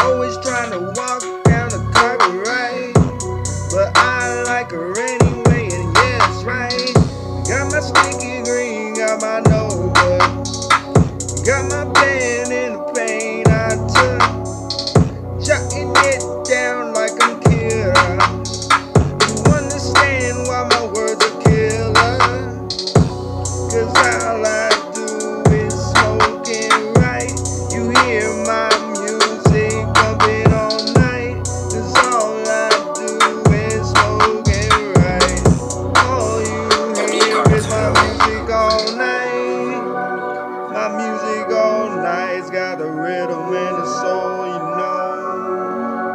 always trying to walk down the carpet right, but I like her anyway, and yeah, that's right. Got my sticky green, got my notebook, got my pen in the paint I took, jotting it down like I'm killer. You understand why my words are killer? 'Cause all I do is smoking right. You hear my music bumping all night. 'Cause all I do is smoking right. All you hear is my music all night. My music all night's got the rhythm and the soul, you know.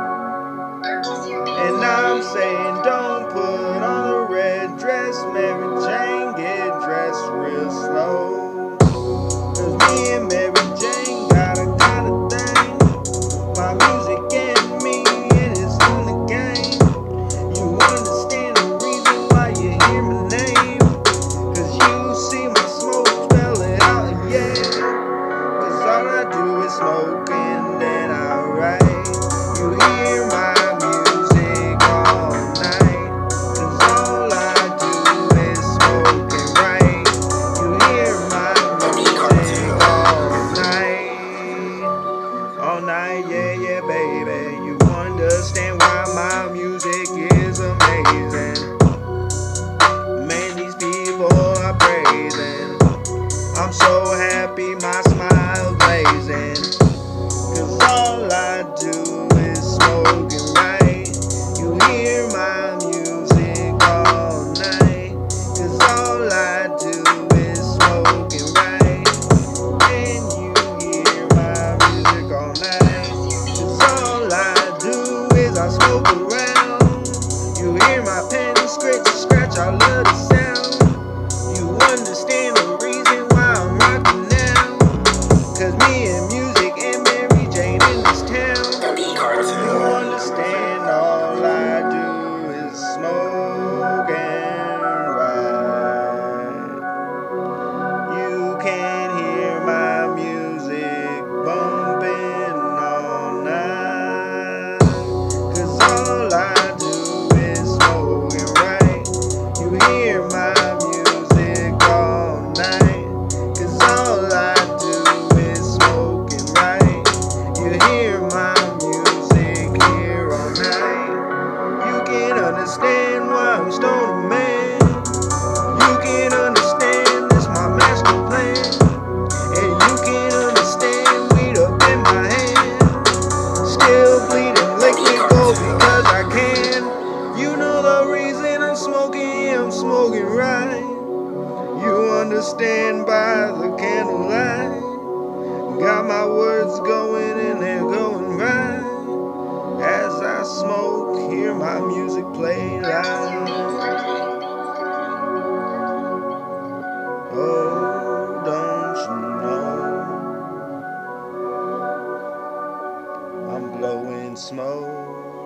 And I'm saying don't put on a red dress, Mary Jane, get dressed real slow. 'Cause me and Mary Jane got a kind of thing. My music and me, and it's in the game. You understand the reason why you hear my name? 'Cause you see my smoke, spell it out, yeah. 'Cause all I do is smoke and then I write. You hear my music all night. 'Cause all I do is smoke and write. You hear my music all night. All night, yeah, yeah, baby. You understand why my music is amazing. Man, these people are praising. I'm so happy, my smile blazing. 'Cause all I do is smoking right. You hear my music all night. 'Cause all I do is smoking right. And you hear my music all night. 'Cause all I do is I smoke around. You hear my pen scratch, scratch, I love the sound. You understand the reason why I'm rocking now? 'Cause me and music and Mary Jane in this town. You understand all I do is smoke and ride. You can hear my music bumping all night. 'Cause all I do is smoking right. You hear my music all night. 'Cause all I do is smoking right. You hear my music here all night. You can understand why I'm stoner man. You can understand this my master plan. And you can understand weed up in my hand. Still bleeding, lick me go because I can. You know the reason I'm smoking right. You understand by the candlelight. Got my words going and they're going right. As I smoke, hear my music play loud. Oh, don't you know I'm blowing smoke.